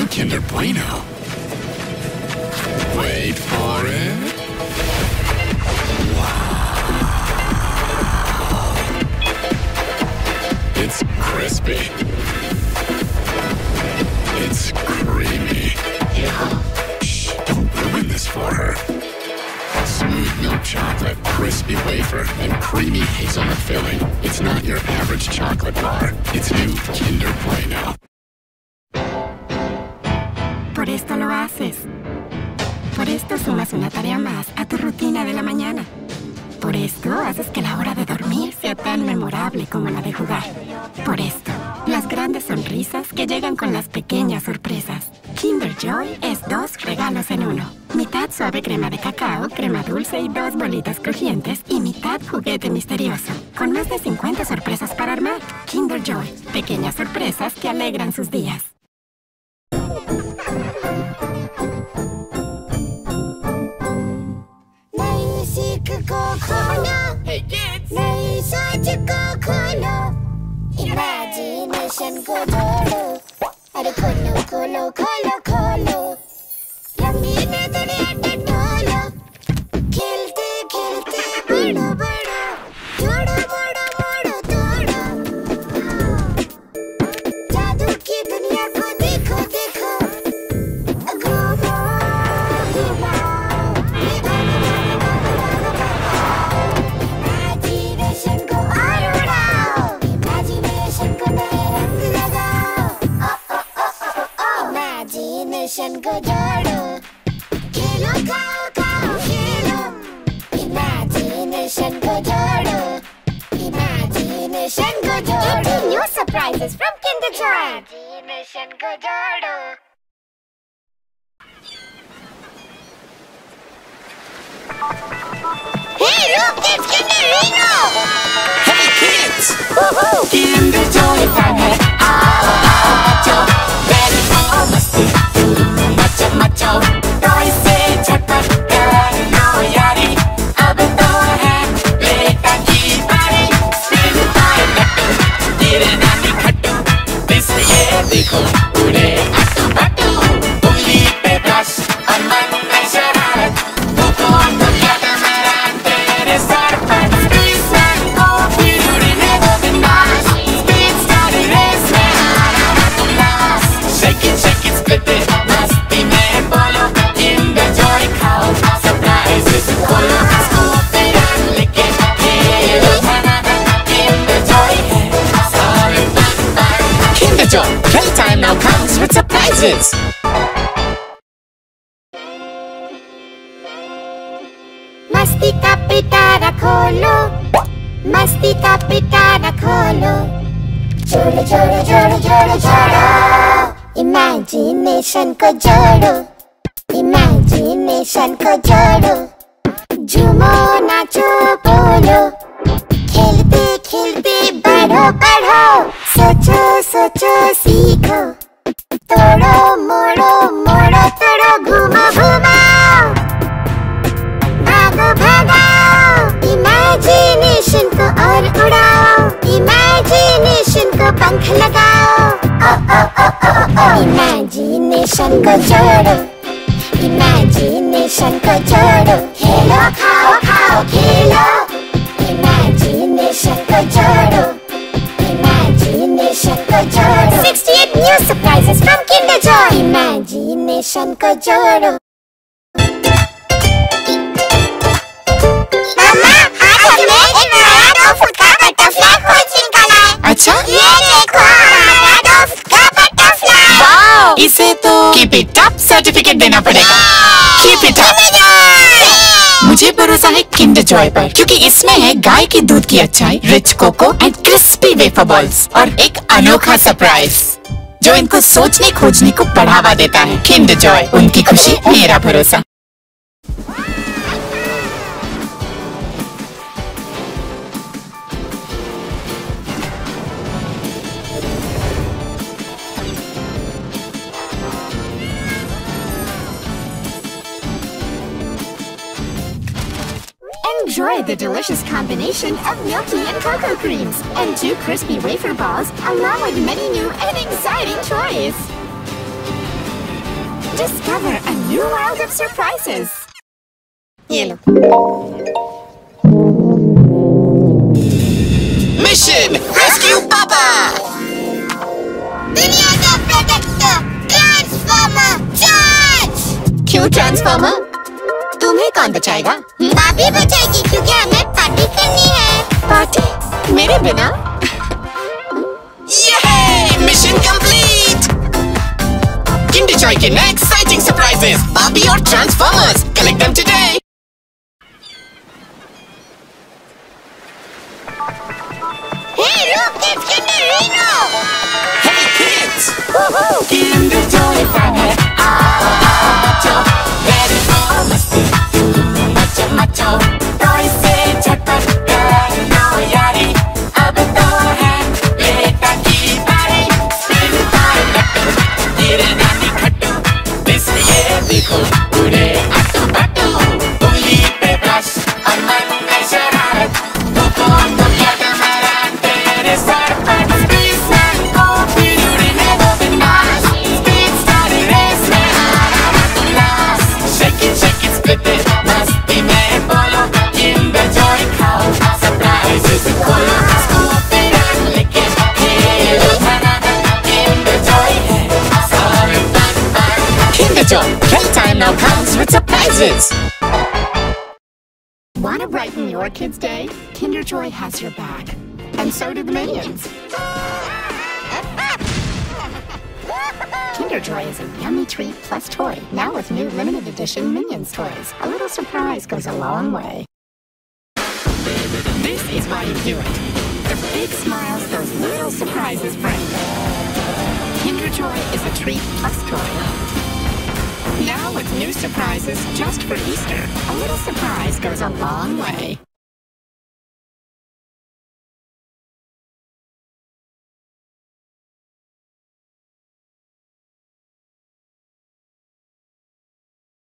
Kinder Bueno. Wait for it. Wow. It's crispy. It's creamy. Shh, don't ruin this for her. Smooth milk chocolate, crispy wafer, and creamy hazelnut filling. It's not your average chocolate bar. It's new Kinder Bueno. Por esto lo haces. Por esto sumas una tarea más a tu rutina de la mañana. Por esto haces que la hora de dormir sea tan memorable como la de jugar. Por esto, las grandes sonrisas que llegan con las pequeñas sorpresas. Kinder Joy es 2 regalos en uno. Mitad suave crema de cacao, crema dulce y 2 bolitas crujientes y mitad juguete misterioso. Con más de 50 sorpresas para armar. Kinder Joy, pequeñas sorpresas que alegran sus días. Hey kids! नई सोच को खोलो, imagination को जोड़ो, अरे खोलो खोलो खोलो खोलो, रंगीन दुनिया डोलो, खेलते खेलते बढ़ो बढ़ो, जोड़ो मोड़ो मोड़ो तोड़ो, जादू की दुनिया को देखो देखो, घूमो इमेजिनेशन को जोड़ो, खेलो खाओ खाओ खेलो, इमेजिनेशन को जोड़ो, इमेजिनेशन को जोड़ो. Get new surprises from Kinder Joy. Imagination को जोड़ो. Hey look, it's Kinder Reno. Hey kids! Woohoo! Kinder Joy fan है, आओ आओ बच्चों, ready for मस्ती, मचो मचो, टॉय से झटपट करना यारी, अब तो है बेटा की बारी, स्पिन बाय लट्टू, गिरना नहीं खट्टू, इसलिए देखो उड़े अट्टू बट्टू, उंगली पे ब्रश और मन में शरारत, बुकों को कहता मेरा तेरे सर पर, स्पेस में को फिर उड़ने दो बिंदास, स्पीड स्टार रेस में आना मत उल्लास, shake it split it, मस्ती में बोलो, Kinder Joy खाओ, surprises खोलो, scoop it and lick it, Khelo Dhanadhan, Kinder Joy है, सारे बन बन. Kinder Joy, playtime now comes with surprises. मस्ती का पिटारा खोलो, मस्ती का पिटारा खोलो, जोड़ो जोड़ो जोड़ो जोड़ो जोड़ो, इमेजिनेशन को जोड़ो, इमेजिनेशन को जोड़ो, झूमो नाचो बोलो, खेलते खेलते बढ़ो बढ़ो, सोचो सोचो सीखो, तोड़ो मोड़ो मोड़ो तोड़ो, घूमो घूमो, भागो भागो, इमेजिनेशन को और उड़ाओ, इमेजिनेशन को पंख लगाओ, ओ ओ ओ ओ ओ, इमेजिनेशन को जोड़ो, इमेजिनेशन को जोड़ो, खेलो खाओ खाओ खेलो, इमेजिनेशन को जोड़ो, इमेजिनेशन को जोड़ो. 68 new surprises from Kinder Joy. Imagination को जोड़ो. मामा, आज हमने एक नया 2 फुट का बटरफ्लाई खोज निकाला है. अच्छा? ये देखो हमारा 2 फुट का बटरफ्लाई. वाओ! इसे तो Keep It Up सर्टिफिकेट देना पड़ेगा. Keep It Up. मुझे भरोसा है Kinder Joy पर, क्योंकि इसमें है गाय के दूध की अच्छाई, rich cocoa and crispy wafer balls और एक अनोखा सरप्राइज जो इनको सोचने खोजने को बढ़ावा देता है. Kinder Joy, उनकी खुशी मेरा भरोसा. Enjoy the delicious combination of milky and cocoa creams and 2 crispy wafer balls along with many new and exciting toys. Discover a new world of surprises. ये लो। Mission Rescue Papa! दुनिया का protector transformer charge. क्यों transformer? तुम्हें कौन बचाएगा? भाभी बचाएगी क्योंकि हमें पार्टी करनी है। पार्टी? मेरे बिना? Yay! Mission complete! Kinder Joy के नए exciting surprises, Barbie और Transformers. Collect them today. Hey, look, it's Kinder Reno. Hey kids! Kinder Joy fan है, आओ आओ बच्चों, ready for मस्ती, मचो मचो, toy से झटपट करना यारी, अब तो है बेटा की बारी, spin by लट्टू, गिरे नानी खट्टू, इसलिए देखो उड़े अट्टू बट्टू, उंगली पे ब्रश और मन में शरारत, तो दुनिया का मैदान तेरे सर पर, स्पेस मैन को फिर उड़ने दो बिंदास, स्पीड स्टार रेस में आना मत उल्लास, shake it split it, मस्ती में बोलो, Kinder Joy खाओ, surprises खोलो, scoop it up लेके खेलो धनाधन, Kinder Joy है सारे fun. Kinder Joy, playtime now comes with surprises. Want to brighten your kid's day? Kinder Joy has your back. And so do the Minions. Kinder Joy is a yummy treat plus toy, now with new limited edition Minions toys. A little surprise goes a long way. This is why you do it. The big smiles those little surprises bring. Kinder Joy is a treat plus toy. Now with new surprises just for Easter. A little surprise goes a long way.